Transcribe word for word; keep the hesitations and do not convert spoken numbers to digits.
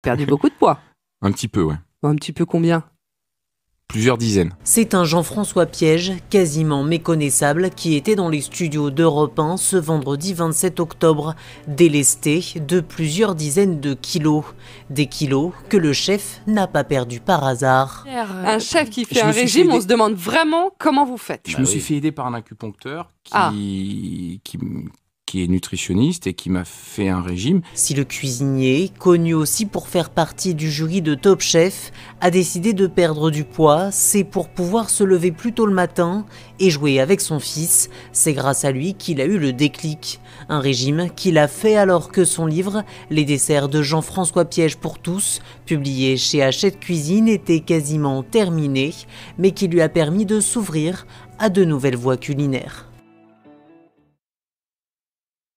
perdu beaucoup de poids. Un petit peu, ouais. Un petit peu combien? Plusieurs dizaines. C'est un Jean-François Piège, quasiment méconnaissable, qui était dans les studios d'Europe un ce vendredi vingt-sept octobre, délesté de plusieurs dizaines de kilos. Des kilos que le chef n'a pas perdus par hasard. Un chef qui fait Je un me suis régime, fait aider. on se demande vraiment comment vous faites. Je Bah me oui. suis fait aider par un acupuncteur qui, Ah. qui, qui est nutritionniste et qui m'a fait un régime. Si le cuisinier, connu aussi pour faire partie du jury de Top Chef, a décidé de perdre du poids, c'est pour pouvoir se lever plus tôt le matin et jouer avec son fils. C'est grâce à lui qu'il a eu le déclic. Un régime qu'il a fait alors que son livre « Les desserts de Jean-François Piège pour tous », publié chez Hachette Cuisine, était quasiment terminé, mais qui lui a permis de s'ouvrir à de nouvelles voies culinaires.